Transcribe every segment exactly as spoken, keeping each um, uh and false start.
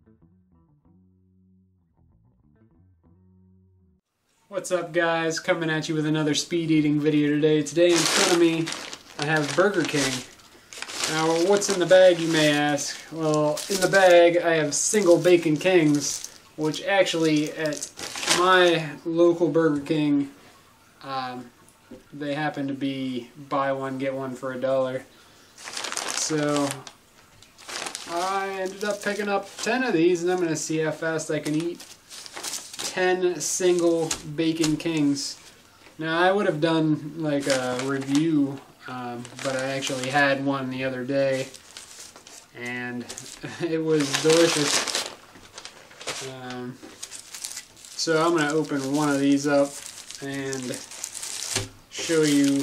What's up, guys? Coming at you with another speed eating video today. Today in front of me I have Burger King. Now, what's in the bag, you may ask? Well, in the bag I have single Bacon Kings, which actually at my local Burger King, um, they happen to be buy one get one for a dollar. So I ended up picking up ten of these, and I'm going to see how fast I can eat ten single Bacon Kings. Now, I would have done like a review, um, but I actually had one the other day, and it was delicious. Um, so I'm going to open one of these up and show you.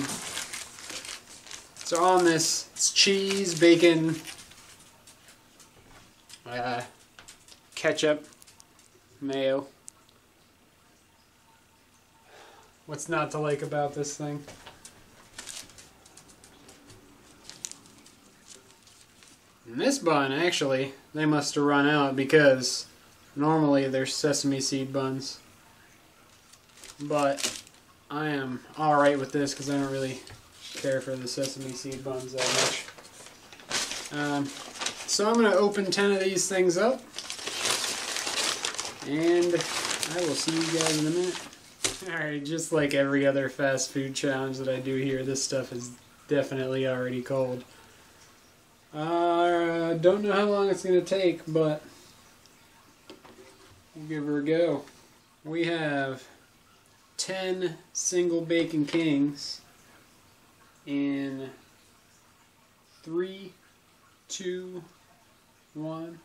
So on this, it's cheese, bacon, uh, ketchup, mayo. What's not to like about this thing? And this bun, actually, they must have run out because normally they're sesame seed buns. But I am alright with this because I don't really care for the sesame seed buns that much. Um, so I'm going to open ten of these things up, and I will see you guys in a minute. Alright, just like every other fast food challenge that I do here, this stuff is definitely already cold. Uh, don't know how long it's going to take, but we'll give her a go. We have ten single Bacon Kings in three, two, one.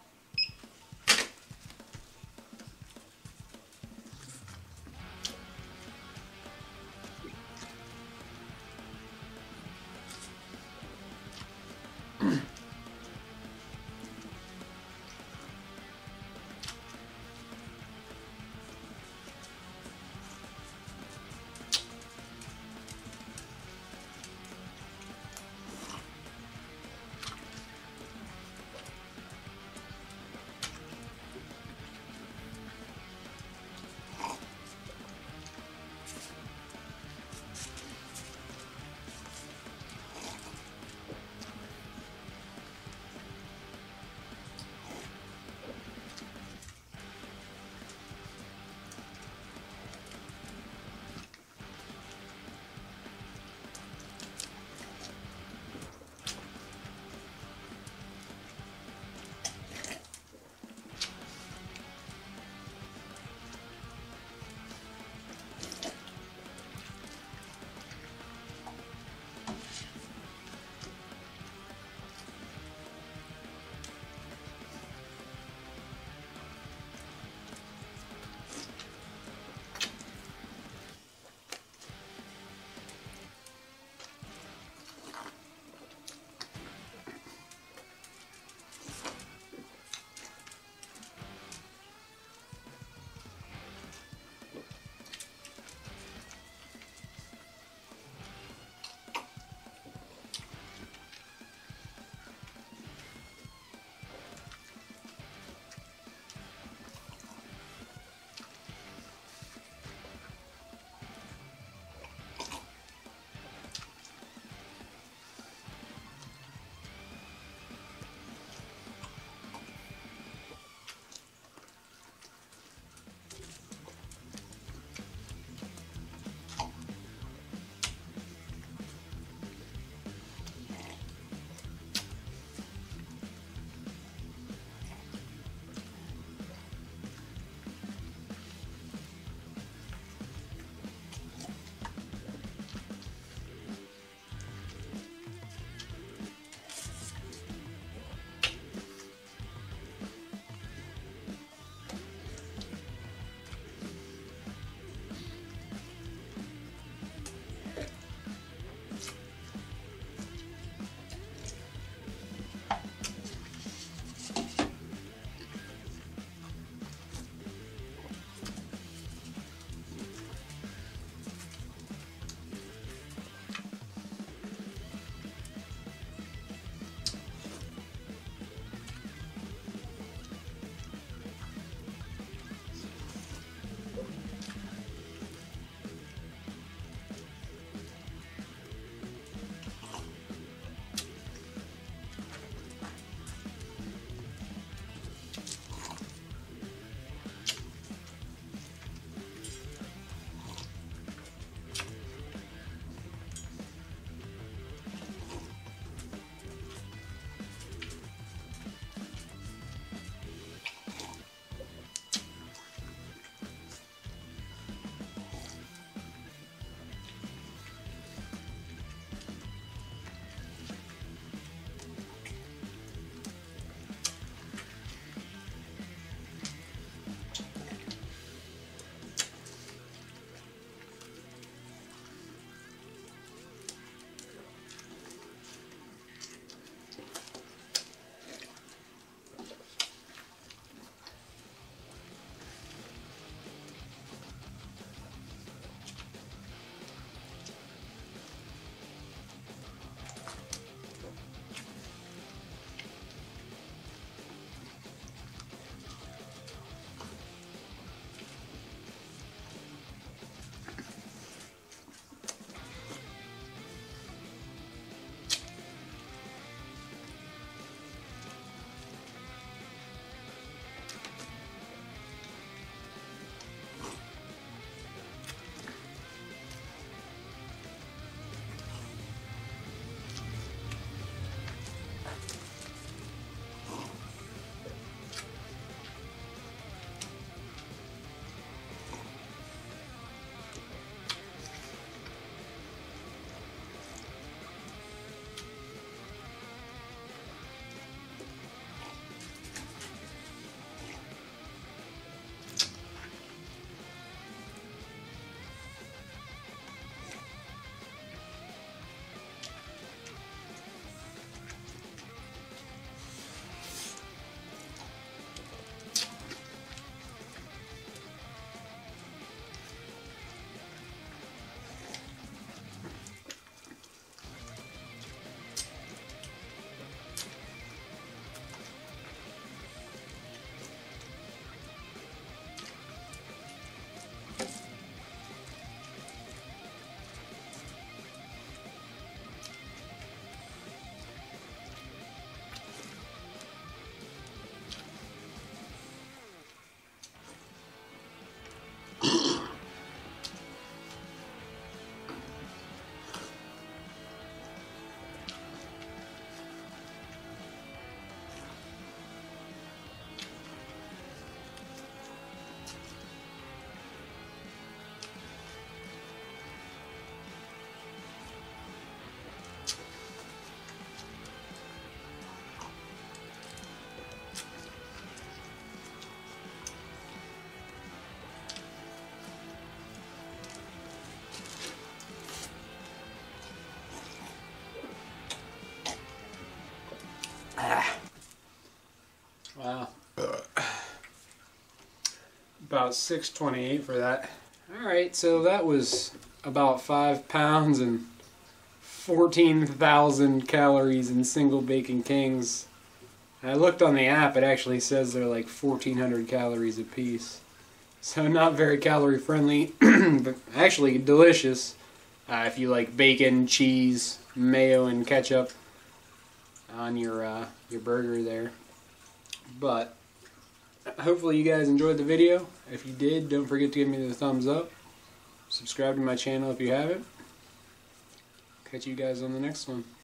about six twenty-eight for that. Alright, so that was about five pounds and fourteen thousand calories in single bacon kings. I looked on the app, it actually says they're like fourteen hundred calories a piece. So not very calorie friendly, but actually delicious uh, if you like bacon, cheese, mayo, and ketchup on your uh, your burger there. But hopefully you guys enjoyed the video. If you did, don't forget to give me the thumbs up. Subscribe to my channel if you haven't. Catch you guys on the next one.